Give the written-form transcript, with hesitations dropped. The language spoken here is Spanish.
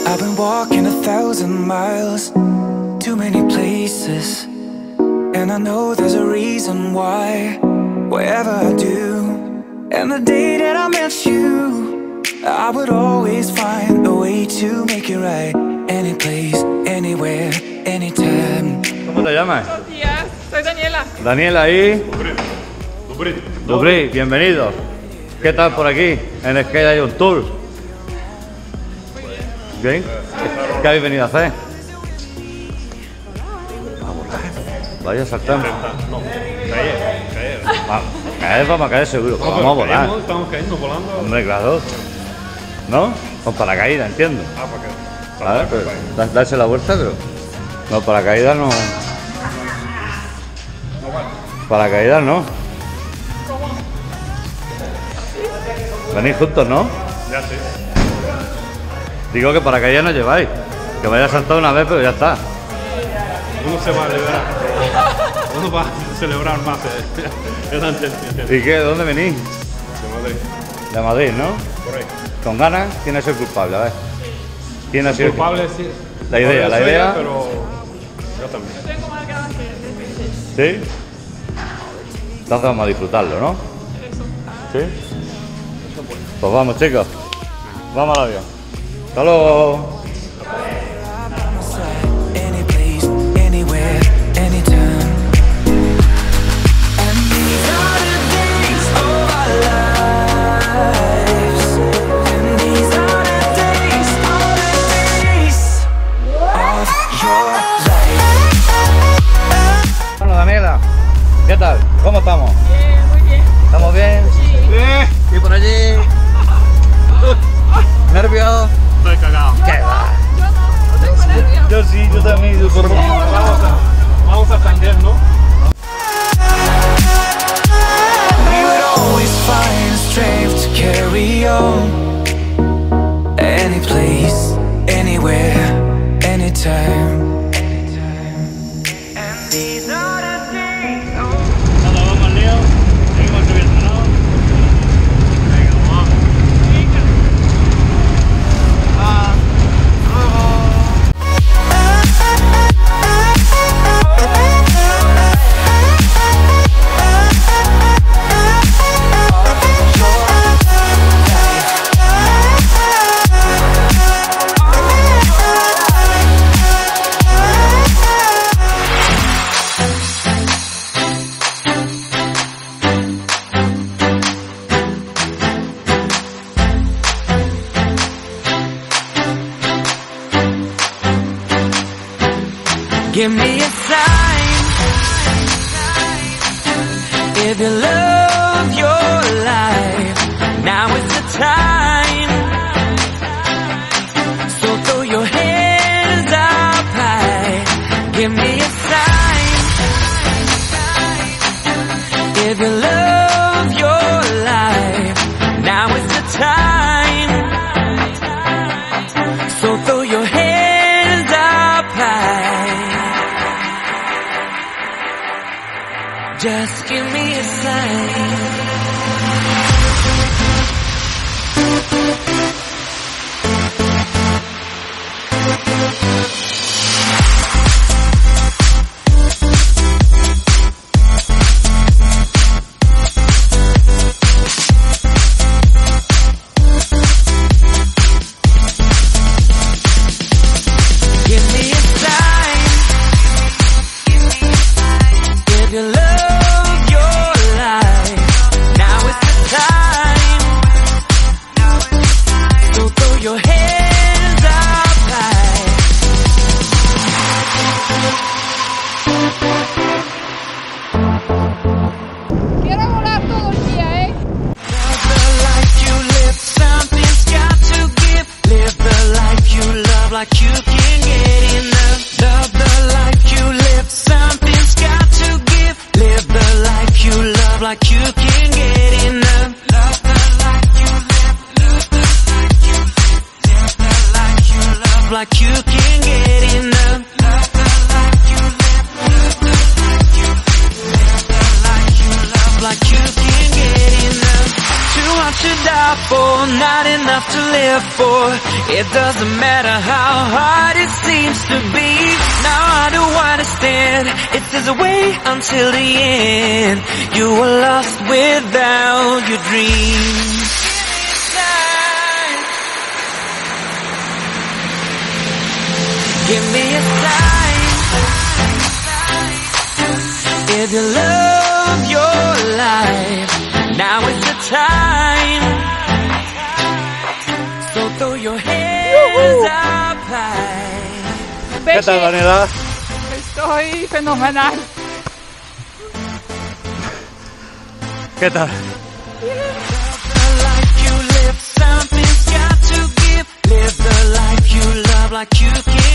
I've been walking 1,000 miles, too many places, and I know there's a reason why. Whatever I do, and the day that I met you, I would always find a way to make it right. Any place, anywhere, anytime. ¿Cómo te llamas? Buenos días, soy Daniela. Daniela y... Dubrí, bienvenido. ¿Qué tal por aquí en Skate Ion Tour? ¿Bien? ¿Qué habéis venido a hacer? A volar. Vaya saltando. No, caer. Caer vamos a caer seguro. Vamos a volar. Estamos cayendo, volando. Hombre, claro. ¿No? Con paracaídas, entiendo. Para Vale, pero darse la vuelta, pero... No, paracaídas no... Paracaídas no. Venís juntos, ¿no? Ya sé. Digo que paracaídas no lleváis. Que vaya a saltar una vez, pero ya está. Uno se va a celebrar. Uno va a celebrar más. ¿Y qué? ¿De dónde venís? De Madrid. De Madrid, ¿no? Por ahí. ¿Con ganas? ¿Quién es el culpable? A ver. ¿Quién ha sido el Culpable, sí. La idea, la idea. Pero yo también. Tengo más ganas que ¿Sí? Entonces vamos a disfrutarlo, ¿no? eso. ¿Sí? Pues vamos, chicos. Vamos al avión. Hasta luego. Any place, anywhere, anytime. And these are the days of our lives. And these are the days of your life. Bueno, Daniela, ¿qué tal? ¿Cómo estamos? Bien, muy bien. ¿Estamos bien? Sí. ¿Y por allí? ¿Nervios? Estoy cagado. ¿Qué va? Yo no tengo nervios. Yo sí, yo también. Vamos a aprender, ¿no? We would always find strength to carry on. Any place, anywhere, anytime. And these are the days. Nada, vamos al lío. Seguimos subiendo, ¿no? Venga, vamos. Give me a sign if you love your life. Now is the time. So throw your hands up high. Give me a sign if you love your life. Now is the time. So throw your hands up high. Just give me a sign. Give me a sign if you love your life. Now is the time. So throw your hands up high. Quiero volar todo el día, ¿eh? Love the life you live, something's got to give. Live the life you love like you can get enough. Love the life you live, something's got to give. Live the life you love like you can get enough. Love the life you live, live the life you live. Live the life you love like you can get enough. Love the life you live, live the life you live. Live the life you love like you can get enough. Too hard to die for, not enough to live for. It doesn't matter how hard it seems to be. Now I do understand, it says away until the end. You were lost without your dreams. Give me a sign if you love your life. Now is the time. So throw your hands up high. ¿Qué tal, Daniela? Estoy fenomenal. ¿Qué tal? The life you live, something's got to give. Live the life you love like you can.